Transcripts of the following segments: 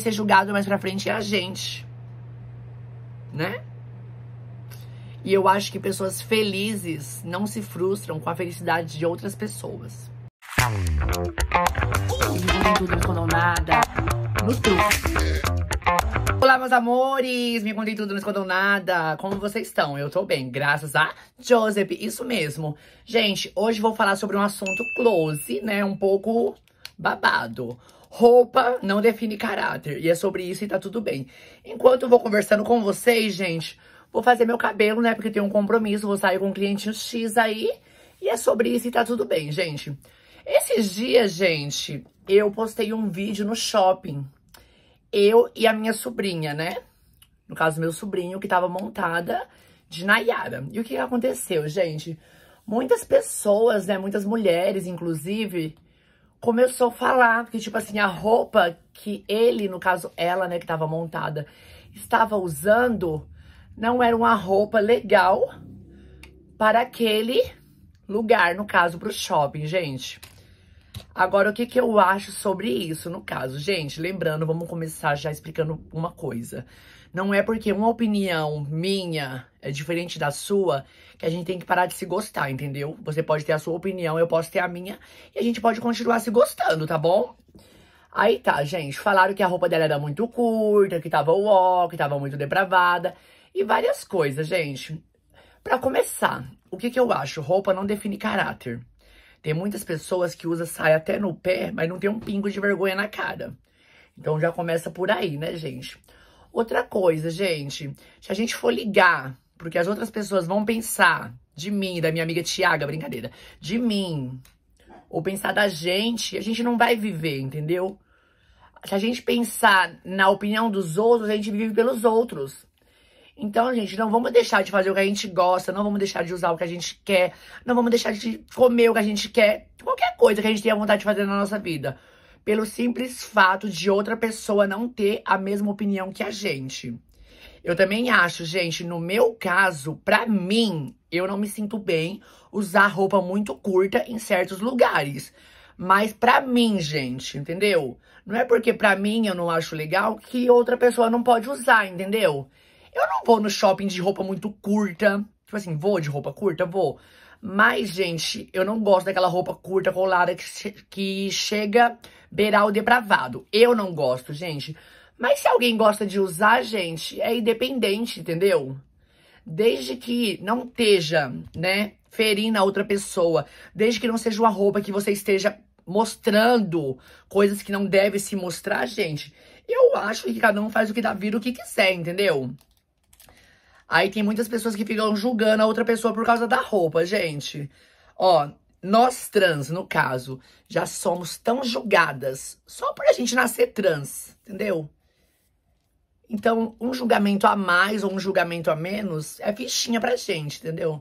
ser julgado mais pra frente é a gente, né? E eu acho que pessoas felizes não se frustram com a felicidade de outras pessoas. Me contem tudo, não escondam nada. No truque. Olá, meus amores! Me contem tudo, não escondam nada. Como vocês estão? Eu tô bem, graças a Joseph. Isso mesmo. Gente, hoje vou falar sobre um assunto close, né? Um pouco babado. Roupa não define caráter. E é sobre isso e tá tudo bem. Enquanto eu vou conversando com vocês, gente, vou fazer meu cabelo, né? Porque tem um compromisso, vou sair com um cliente X aí. E é sobre isso e tá tudo bem, gente. Esses dias, gente, eu postei um vídeo no shopping. Eu e a minha sobrinha, né? No caso, meu sobrinho, que tava montada de Nayara. E o que aconteceu, gente? Muitas pessoas, né? Muitas mulheres, inclusive, começou a falar que, tipo assim, a roupa que ele, no caso ela, né, que tava montada, estava usando, não era uma roupa legal para aquele lugar, no caso, pro shopping, gente. Agora, o que eu acho sobre isso, no caso? Gente, lembrando, vamos começar já explicando uma coisa. Não é porque uma opinião minha é diferente da sua que a gente tem que parar de se gostar, entendeu? Você pode ter a sua opinião, eu posso ter a minha, e a gente pode continuar se gostando, tá bom? Aí tá, gente, falaram que a roupa dela era muito curta, que tava uó, que tava muito depravada, e várias coisas, gente. Pra começar, o que eu acho? Roupa não define caráter. Tem muitas pessoas que usam saia até no pé, mas não tem um pingo de vergonha na cara. Então já começa por aí, né, gente? Outra coisa, gente, se a gente for ligar porque as outras pessoas vão pensar de mim, da minha amiga Tiaga, brincadeira, de mim, ou pensar da gente, a gente não vai viver, entendeu? Se a gente pensar na opinião dos outros, a gente vive pelos outros. Então, gente, não vamos deixar de fazer o que a gente gosta, não vamos deixar de usar o que a gente quer, não vamos deixar de comer o que a gente quer, qualquer coisa que a gente tenha vontade de fazer na nossa vida. Pelo simples fato de outra pessoa não ter a mesma opinião que a gente. Eu também acho, gente, no meu caso, pra mim, eu não me sinto bem usar roupa muito curta em certos lugares. Mas pra mim, gente, entendeu? Não é porque pra mim eu não acho legal que outra pessoa não pode usar, entendeu? Eu não vou no shopping de roupa muito curta. Tipo assim, vou de roupa curta? Vou. Mas, gente, eu não gosto daquela roupa curta, colada, que chega a beirar o depravado. Eu não gosto, gente. Mas se alguém gosta de usar, gente, é independente, entendeu? Desde que não esteja, né, ferindo a outra pessoa. Desde que não seja uma roupa que você esteja mostrando coisas que não deve se mostrar, gente. Eu acho que cada um faz o que dá vida, o que quiser, entendeu? Aí tem muitas pessoas que ficam julgando a outra pessoa por causa da roupa, gente. Ó, nós trans, no caso, já somos tão julgadas só por a gente nascer trans, entendeu? Então, um julgamento a mais ou um julgamento a menos é fichinha pra gente, entendeu?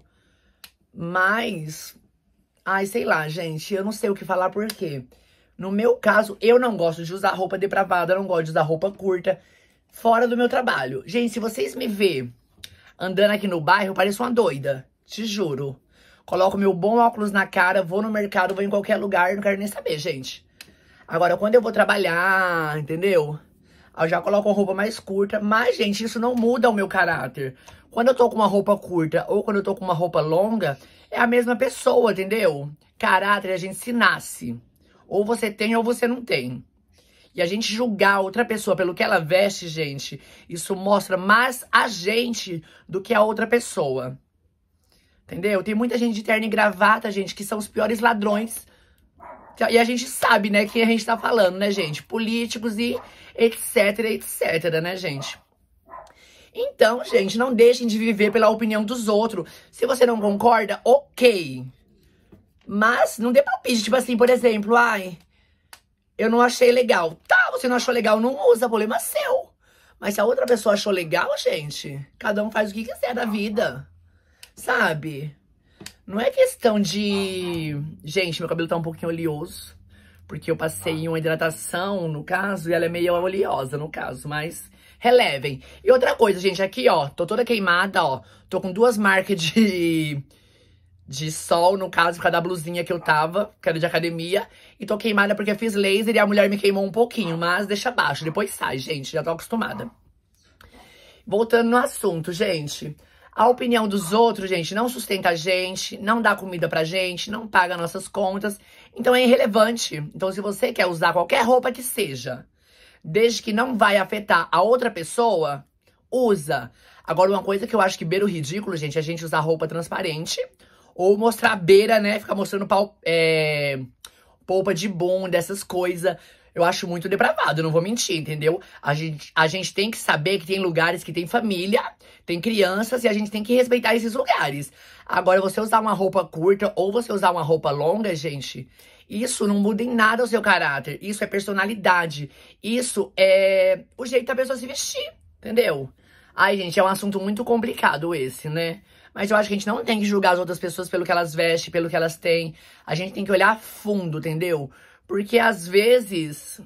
Mas, ai, sei lá, gente, eu não sei o que falar por quê. No meu caso, eu não gosto de usar roupa depravada, eu não gosto de usar roupa curta fora do meu trabalho. Gente, se vocês me verem andando aqui no bairro, eu pareço uma doida, te juro. Coloco meu bom óculos na cara, vou no mercado, vou em qualquer lugar, não quero nem saber, gente. Agora, quando eu vou trabalhar, entendeu? Eu já coloco uma roupa mais curta, mas, gente, isso não muda o meu caráter. Quando eu tô com uma roupa curta ou quando eu tô com uma roupa longa, é a mesma pessoa, entendeu? Caráter a gente se nasce. Ou você tem ou você não tem. E a gente julgar outra pessoa pelo que ela veste, gente, isso mostra mais a gente do que a outra pessoa. Entendeu? Tem muita gente de terno e gravata, gente, que são os piores ladrões. E a gente sabe, né, quem a gente tá falando, né, gente? Políticos e etc, etc, né, gente? Então, gente, não deixem de viver pela opinião dos outros. Se você não concorda, ok. Mas não dê palpite, tipo assim, por exemplo, ai, eu não achei legal. Tá, você não achou legal, não usa, problema seu. Mas se a outra pessoa achou legal, gente, cada um faz o que quiser da vida. Sabe? Não é questão de... Gente, meu cabelo tá um pouquinho oleoso. Porque eu passei uma hidratação, no caso, e ela é meio oleosa, no caso. Mas relevem. E outra coisa, gente, aqui, ó, tô toda queimada, ó. Tô com duas marcas de sol, no caso, por causa da blusinha que eu tava, que era de academia. E tô queimada porque eu fiz laser e a mulher me queimou um pouquinho, mas deixa abaixo, depois sai, gente, já tô acostumada. Voltando no assunto, gente. A opinião dos outros, gente, não sustenta a gente, não dá comida pra gente, não paga nossas contas. Então é irrelevante. Então se você quer usar qualquer roupa que seja, desde que não vai afetar a outra pessoa, usa. Agora, uma coisa que eu acho que beira o ridículo, gente, é a gente usar roupa transparente. Ou mostrar a beira, né? Ficar mostrando polpa de bunda, essas coisas. Eu acho muito depravado, não vou mentir, entendeu? A gente tem que saber que tem lugares que tem família, tem crianças, e a gente tem que respeitar esses lugares. Agora, você usar uma roupa curta ou você usar uma roupa longa, gente, isso não muda em nada o seu caráter. Isso é personalidade. Isso é o jeito da pessoa se vestir, entendeu? Ai, gente, é um assunto muito complicado esse, né? Mas eu acho que a gente não tem que julgar as outras pessoas pelo que elas vestem, pelo que elas têm. A gente tem que olhar a fundo, entendeu? Porque, às vezes,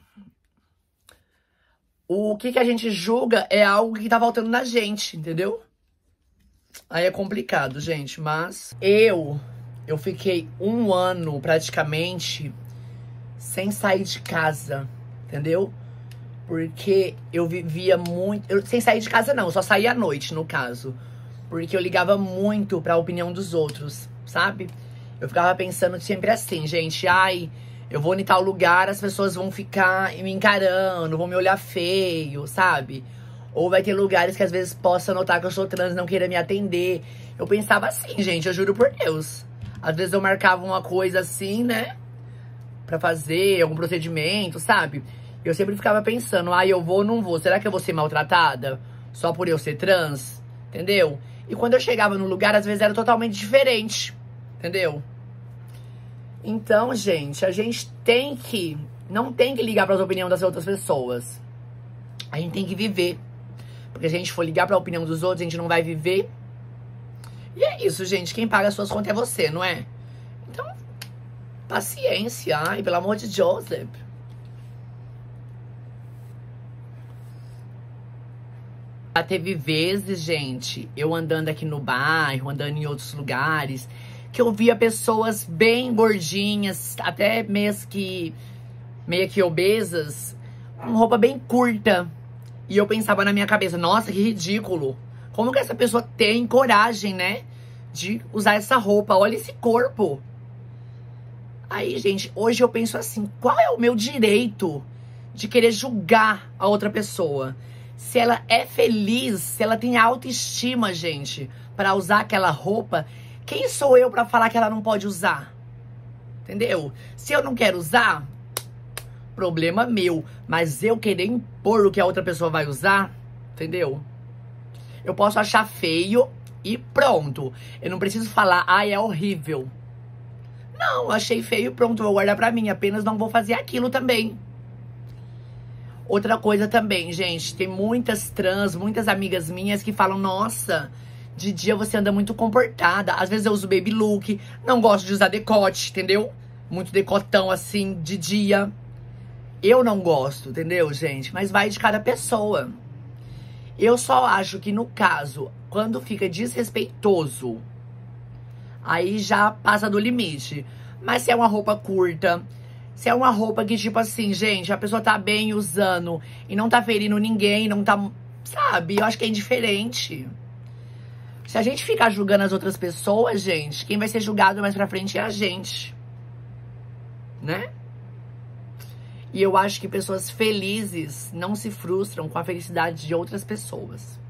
o que a gente julga é algo que tá faltando na gente, entendeu? Aí é complicado, gente, mas eu fiquei 1 ano, praticamente, sem sair de casa, entendeu? Porque eu vivia muito... sem sair de casa, não, eu só saía à noite, no caso. Porque eu ligava muito pra opinião dos outros, sabe? Eu ficava pensando sempre assim, gente, ai... eu vou em tal lugar, as pessoas vão ficar me encarando, vão me olhar feio, sabe? Ou vai ter lugares que às vezes possa notar que eu sou trans e não queira me atender. Eu pensava assim, gente, eu juro por Deus. Às vezes eu marcava uma coisa assim, né? Pra fazer algum procedimento, sabe? Eu sempre ficava pensando, eu vou ou não vou? Será que eu vou ser maltratada? Só por eu ser trans? Entendeu? E quando eu chegava no lugar, às vezes era totalmente diferente. Entendeu? Então, gente, a gente não tem que ligar para as opiniões das outras pessoas. A gente tem que viver. Porque se a gente for ligar para a opinião dos outros, a gente não vai viver. E é isso, gente. Quem paga as suas contas é você, não é? Então, paciência. Ai, pelo amor de Joseph. Já teve vezes, gente, eu andando aqui no bairro, andando em outros lugares, que eu via pessoas bem gordinhas, até meio que obesas, com roupa bem curta. E eu pensava na minha cabeça, nossa, que ridículo. Como que essa pessoa tem coragem, né, de usar essa roupa? Olha esse corpo. Aí, gente, hoje eu penso assim, qual é o meu direito de querer julgar a outra pessoa? Se ela é feliz, se ela tem autoestima, gente, para usar aquela roupa... quem sou eu pra falar que ela não pode usar? Entendeu? Se eu não quero usar, problema meu. Mas eu querer impor o que a outra pessoa vai usar, entendeu? Eu posso achar feio e pronto. Eu não preciso falar, é horrível. Não, achei feio e pronto, vou guardar pra mim. Apenas não vou fazer aquilo também. Outra coisa também, gente. Tem muitas trans, muitas amigas minhas que falam, nossa... de dia você anda muito comportada. Às vezes eu uso baby look. Não gosto de usar decote, entendeu? Muito decotão assim, de dia. Eu não gosto, entendeu, gente? Mas vai de cada pessoa. Eu só acho que no caso, quando fica desrespeitoso, aí já passa do limite. Mas se é uma roupa curta, se é uma roupa que tipo assim, gente, a pessoa tá bem usando e não tá ferindo ninguém, não tá... sabe? Eu acho que é indiferente. Se a gente ficar julgando as outras pessoas, gente, quem vai ser julgado mais pra frente é a gente. Né? E eu acho que pessoas felizes não se frustram com a felicidade de outras pessoas.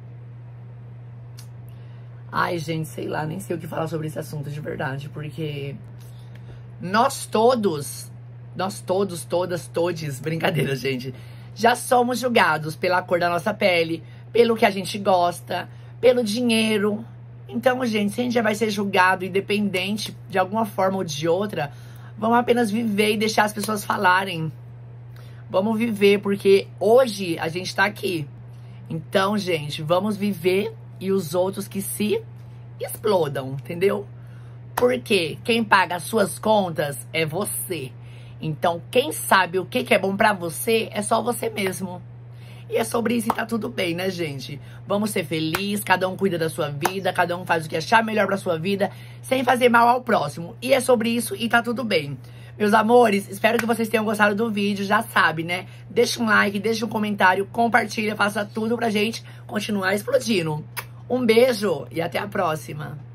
Ai, gente, sei lá, nem sei o que falar sobre esse assunto de verdade, porque nós todos, todes, brincadeira, gente, já somos julgados pela cor da nossa pele, pelo que a gente gosta, pelo dinheiro. Então, gente, se a gente já vai ser julgado independente de alguma forma ou de outra, vamos apenas viver e deixar as pessoas falarem. Vamos viver, porque hoje a gente tá aqui. Então, gente, vamos viver e os outros que se explodam, entendeu? Porque quem paga as suas contas é você. Então, quem sabe o que é bom pra você é só você mesmo. E é sobre isso e tá tudo bem, né, gente? Vamos ser felizes, cada um cuida da sua vida, cada um faz o que achar melhor pra sua vida, sem fazer mal ao próximo. E é sobre isso e tá tudo bem. Meus amores, espero que vocês tenham gostado do vídeo, já sabe, né? Deixa um like, deixa um comentário, compartilha, faça tudo pra gente continuar explodindo. Um beijo e até a próxima!